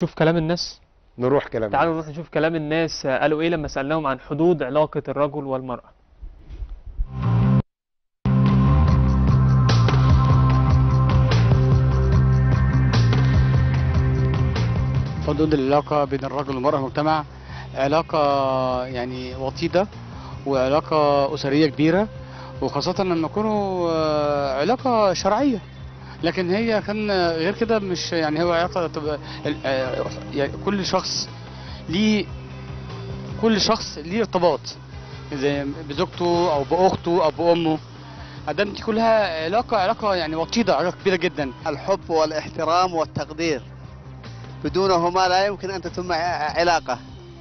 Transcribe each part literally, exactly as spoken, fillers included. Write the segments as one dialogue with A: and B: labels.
A: شوف كلام الناس.
B: نروح كلام
A: تعالوا
B: الناس.
A: نروح نشوف كلام الناس قالوا ايه لما سألناهم عن حدود علاقة الرجل والمرأة.
C: حدود العلاقة بين الرجل والمرأة في المجتمع علاقة يعني وطيدة وعلاقة أسرية كبيرة، وخاصة لما يكونوا آه، علاقة شرعية. لكن هي كان غير كده، مش يعني هو علاقة تبقى ال- آه، يعني كل شخص ليه كل شخص ليه ارتباط زي بزوجته أو بأخته أو بأمه. أدام دي كلها علاقة علاقة يعني وطيدة، علاقة كبيرة جدا.
D: الحب والاحترام والتقدير، بدونهما لا يمكن أن تتم علاقة.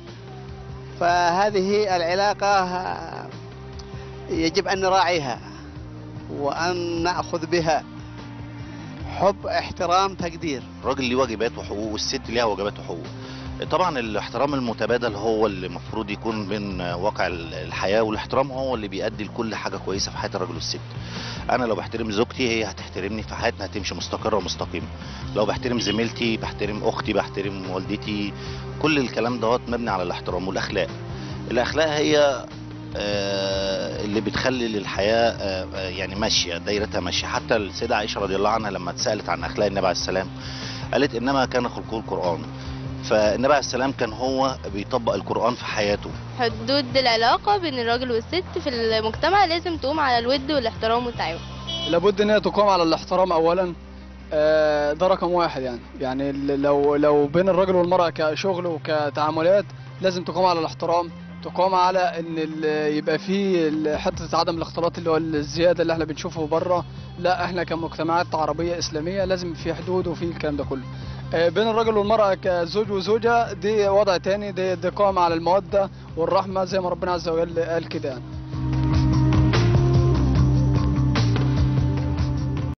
D: فهذه العلاقة يجب أن نراعيها وأن نأخذ بها حب، احترام، تقدير.
E: الراجل ليه واجبات وحقوق والست ليها واجبات وحقوق. طبعا الاحترام المتبادل هو اللي المفروض يكون بين واقع الحياة، والاحترام هو اللي بيؤدي لكل حاجة كويسة في حياة الراجل والست. انا لو بحترم زوجتي هي هتحترمني، في حياتنا هتمشي مستقرة ومستقيمة. لو بحترم زميلتي، بحترم اختي، بحترم والدتي، كل الكلام دوت مبني على الاحترام والاخلاق. الاخلاق هي آه، اللي بتخلي للحياة آه، يعني ماشية، دايرتها ماشية. حتى السيدة عائشة رضي الله عنها لما اتسألت عن أخلاق النبي عليه السلام قالت إنما كان خلقه القرآن. فالنبي عليه السلام كان هو بيطبق القرآن في حياته.
F: حدود العلاقة بين الراجل والست في المجتمع لازم تقوم على الود والاحترام والتعاون.
C: لابد ان هي تقام على الاحترام اولا. آه، ده رقم واحد. يعني يعني لو لو بين الرجل والمرأة كشغل وكتعاملات لازم تقام على الاحترام، تقام على ان ال- يبقى فيه حته عدم الاختلاط اللي هو الزياده اللي احنا بنشوفه بره. لا، احنا كمجتمعات عربيه اسلاميه لازم في حدود وفي الكلام ده كله. آه، بين الرجل والمرأة كزوج وزوجة دي وضع تاني، دي, دي قائم على المودة والرحمة زي ما ربنا عز وجل قال كده يعني.